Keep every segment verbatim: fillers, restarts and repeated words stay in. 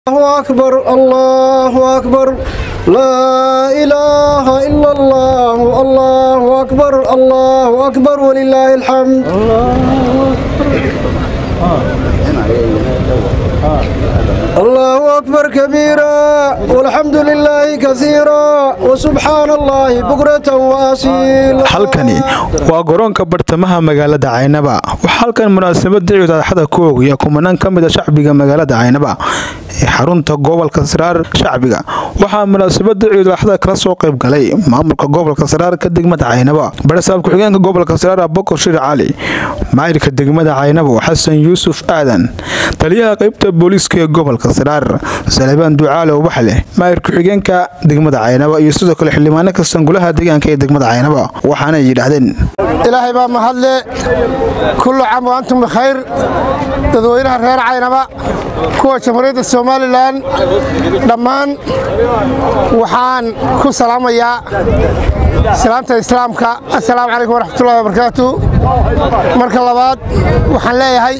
الله أكبر الله أكبر لا إله إلا الله الله أكبر الله أكبر ولله الحمد الله أكبر كبيرا والحمد لله كثيرا وسبحان الله بكرة وأصيلا. halkani waa garoonka bartamaha magaalada Caynaba waxa halkan munaasabad ciidda xada koog iyo kumanaan kamid ah shacbiga magaalada Caynaba ee xarunta gobolka Saraar shacbiga waxa munaasabada ciidda xada kala soo qayb galay maamulka gobolka Saraar ka degmada Caynaba barasaab ku xigeenka gobolka Saraar Abubakar Shir Cali maayirka degmada Caynaba Xasan Yuusuf Aadan taliyaha qaybta booliska ee gobolka Saraar Salebaan Ducaale oo baxle maayirka xigeenka degmada Caynaba iyo sidoo kale xildhibaano ka sangulaha deegaanka ee degmada Caynaba waxaana yiraahdeen ilaahay baa mahadle kullu caam wa antum bikhair dadweynaha reer Caynaba kuwa jamhuuriyadda Soomaaliland dhammaan waxaan ku salaamayaa salaamta islaamka assalaamu calaykum waraxmatullaahi wabarakaatuh marka labaad waxaan leeyahay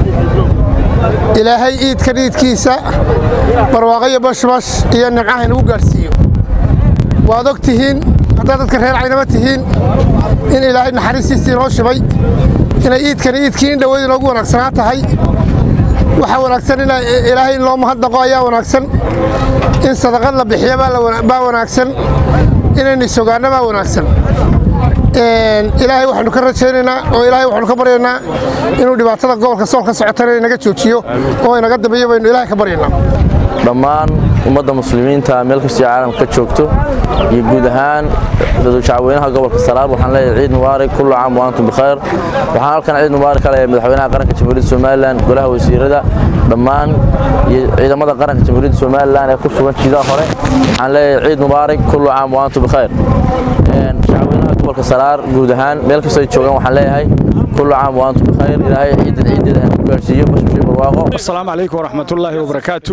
ilaahay iidka iidkiisa barwaaqo bashbash iyo nimcaha inuu gaarsiiyo waad ogtihiin haddaad dadka reer Caynaba tihiin in ilaahay naxariistiisa inoo shibay inay iidkan iidkii in dhaweyd inoogu wanaagsanaa tahay waxa wanaagsan in ilaahay loo mahadnaqo ayaa wanaagsan in sadaqad la bixiyo baa wanaagsan inaynu sugaano baa wanaagsan ilaahay waxaanu ka rajaynaynaa oo ilaahay waxaanu ka baryaynaa inuu dhibaatada gobolka Sool ka socotana inaga joojiyo oo inaga dambeeyo baynu ilaahay ka baryaynaa dhammaan ummadda muslimiinta meel kasta caalamka ka joogto iyo guud ahaan dadka shacabweynaha gobolka Saraar waxaan leeyahay ciid mubaarak kullu caam wa antum bikhair waxaan halkan ciid mubaarak ka leeyahay madaxweynaha qaranka Jamhuuriyadda Soomaaliland golaha wasiirada dhammaan ciidamada qaranka Jamhuuriyadda Soomaaliland ee ku sugan jida hore waxaan leeyahay ciid mubaarak kullu caam wa antum bikhair shacabweynaha gobolka Saraar guud ahaan meel kasta ay joogaan waxaan leeyahay كل عام وأنتم بخير إلهي عيد العيد كارسيو بشوي برواقه. السلام عليكم ورحمة الله وبركاته.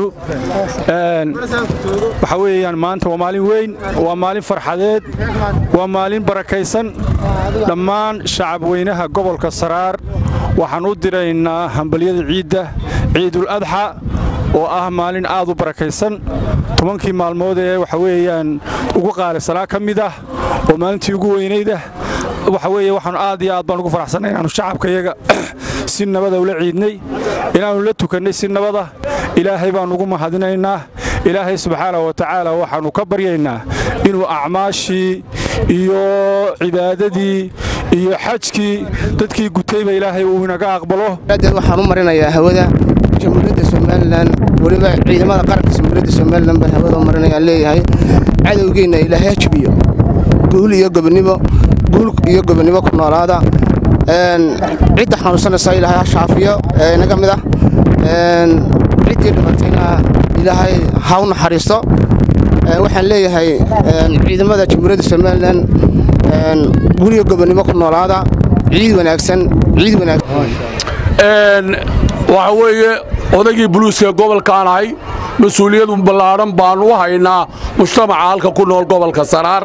وحوي ما أنت ومالين وين ومالين فرحات ومالين بركيسن لما شعب وينها قبل كسرار وحنود درينا همبلية العيد عيد الأضحى وآه مالين آذو بركيسن تمنكي مال مودة وحويان وقال سلا كميده ومالين تيجوا وينيده وحوي وحن آدي آد بانو فرحسنا إنه الشعب كيجا سن بذا ولا عيدني إنه لا تكني سن بذا إلهي بانو قم هذنا إنه إلهي سبحانه وتعالى وحن كبر إنه إنه أعماشي يو عبادتي يو حجكي تدكي قتيبة إلهي وهنا قاقبله. هذا وحن مرنا يا هودا جمهورية Soomaaliland ولما عندما قرأت جمهورية Soomaaliland بهودا مرنا يا ليه هاي عدو جينا إلهي شبيه قولي يا قبنيبه قول iyo gobonimo ku noolaada een cid xanuunsanaysa ilaahay shaafiyo ee naga mid ah een cidii dhimatayna ilaahay ha u naxariisto ee waxaan leeyahay een ciidamada Jamhuuriyadda Soomaaliland een guul iyo gobonimo ku noolaada ciid wanaagsan ciid wanaagsan een waxa weeye odagii buluuska gobolka ahay mas'uuliyad ballaaran baan u haynaa mujtamaca halka ku nool gobolka Saraar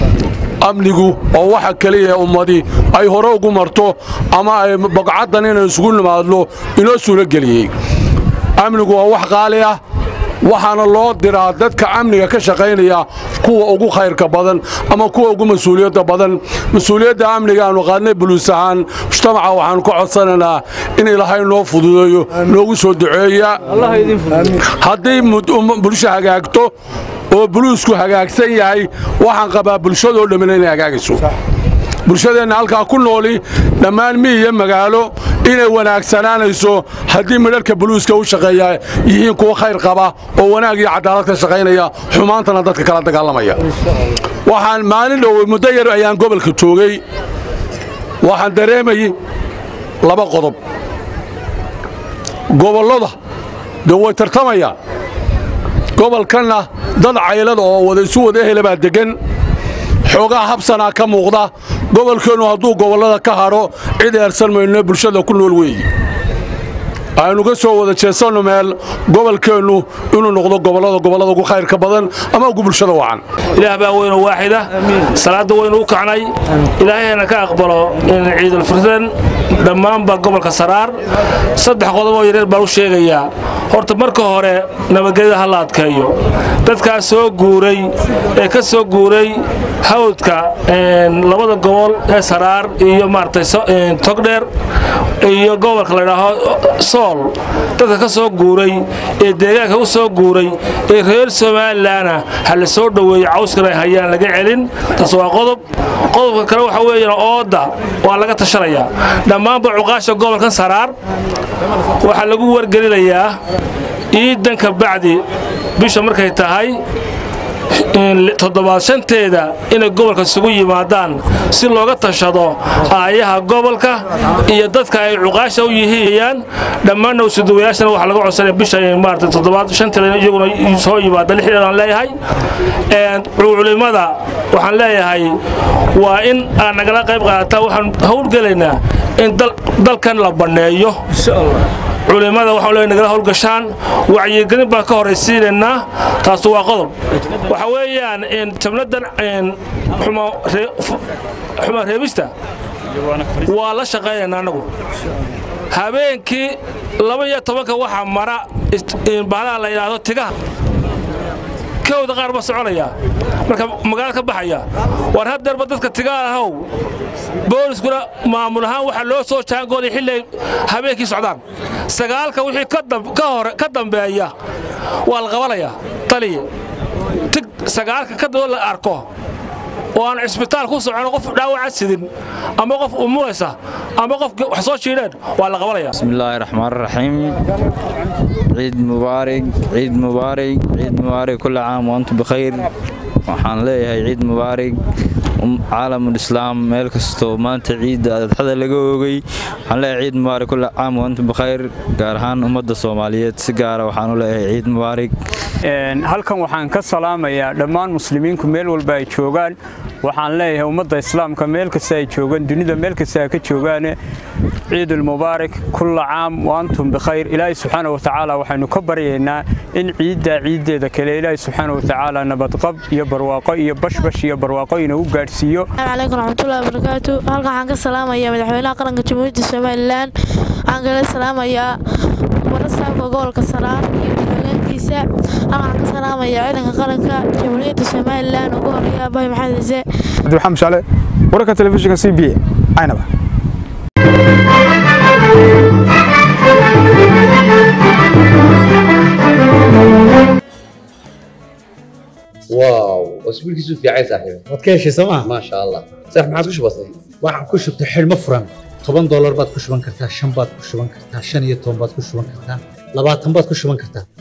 amnigu oo waxa kaliya ummadi ay hore ugu marto ama ay baqcadan inay isugu nimaadlo inoo suula galiyay amnigu waa wax qaali ah waxaana loo diraa dadka amniga ka shaqeynaya kuwa ugu khayrka badan ama kuwa ugu mas'uuliyadda badan mas'uuliyadda amniga aanu qaadnay buluusahan mujtamaca waxaan ku codsanaynaa in ilaahay noo fududeeyo noogu soo duceeya Allah idin fududeeyo haddii bulsho hagaagto oo buluusku hagaagsan yahay waxaan qabaa bulshadoo dhammaan inay hagaagayso bulshadeena halka ku nooli dhammaan miyiga magaalo inay wanaagsanaanayso haddii midharka buluuska u shaqeeya yihiin kuwa khayr qaba oo wanaag iyo cadaalad ka shaqeynaya xumaantana dadka kala dagaalamaya waxaan maalin dhow muddo yar ayaan gobolka joogay waxaan dareemay laba qodob gobolada dawlad tartamaya gobolkana dad caylad oo wada isu wada helaba degan xoogaa habsana ka muuqda gobolkeenu hadduu gobolada ka haro cid eersan mayno bulshada ku nool weey aynu ka soo wada jeesano meel gobolkeenu inuu noqdo gobolada gobolada ugu khayrka badan ama ugu bulshada wacan ilaah baa weyn oo waaxida salaada weyn u kacnay ilaahayna ka aqbalo in ciidul fitr dhammaan ba gobolka Saraar saddex qodob oo yareer baa u sheegaya horta marka hore nabadgelyada ha la adkeeyo dadkaas soo guuray ee ka soo guuray hawdka labada gobol ee Saraar iyo maartay Togdheer iyo gobolka la yiraahdo Sool dadka ka soo guuray ee deegaanka u soo guuray ee reer Soomaaliland hal soo dhaweeyay cawskana hayaan laga celin taas waa qodob qodobka kale waxa weeyaan ooda waa laga tashanaya dhammaan cuqaasha gobolka Saraar waxa lagu wargelinayaa ciidanka bacdi bisha markay tahay toddobaad shanteeda inay gobolka isugu yimaadaan si looga tashado aayaha gobolka iyo dadka ay cuqaasha u yihiin dhammaan suudayaashana waxa laga codsanay bisha maartay toddobaad shanteeda iyaguna soo yimaadaan lixdan leeyahay ee culimada waxaan leeyahay waa in aan nagala qayb qaata waxaan hawlgalaynaa in dalkan la baneeyo insha Allah culimada waxa loo nagala hawlgashaan wacyigelin baa ka horeysiinayna taas waa qodob waxa weeyaan in tabnadan in xumo xumo reebista waa la shaqeynaa anagu habeenkii laba iyo toban waxa mara in baala la yiraahdo tigaha kooda qaar ba soconaya marka magaalada ka baxaya war hadeerba dadka tigaha ahaw booliskuna maamul ahaan waxa loo soo jaangooday xilli habeenkii socdaan sagaalka wixii ka ka hor ka dambeeya waa la qabanaya taliye tig sagaalka ka doo la arko oo aan isbitaal ku socon qof dhaawac sidin ama qof umuleysa ama qof wax soo jiideen waa la qabanaya bismillaahir rahmaanir rahiim ciid mubaarak ciid mubaarak ciid mubaarak kullu caam wa antum bikhair waxaan leeyahay ciid mubaarak عالم الإسلام ملك استو ما أنت عيد هذا اللي جوجي هلا عيد مبارك كل عام وأنتم بخير قارهان أمد الصومالية سجارة وحنولا عيد مبارك halkan waxaan ka salaamayaa dhammaan muslimiinta meel walba ay joogaan waxaan leeyahay ummadda islaamka meel kasta ay joogaan dunida meel kasta ay ka joogaan ciid mubaarak kullu caam wa antum bikhair ilaahay subhanahu wa ta'ala waxaanu ka baryeynaa in ciidda ciideeda kale ilaahay subhanahu wa ta'ala nabad qab iyo barwaaqo iyo bashbash iyo barwaaqo inuu gaarsiiyo alaykum rahmatullahi wa barakatuh halkan waxaan ka salaamayaa madaxweynaha qaranka jamhuuriyadda Soomaaliland aan kala salaamayaa warasaabka gobolka Saraar iyo hoggaankiisa aan ka salaamayaa ciidanka qaranka jamhuuriyadda Soomaaliland ugu horeeya Bay Maxamed Zee Abdulhamid Shale wararka telefishinka C B A aynaba واو اسبوعك في عايز صاحبي wadkeeshi sama ما شاء الله صح ما عادش بسيط waxaan ku shubtay xilmo furan toban dollar baad ku shuban kartaa shan baad ku shuban kartaa shan iyo toban baad ku shuban kartaa labaatan baad ku shuban kartaa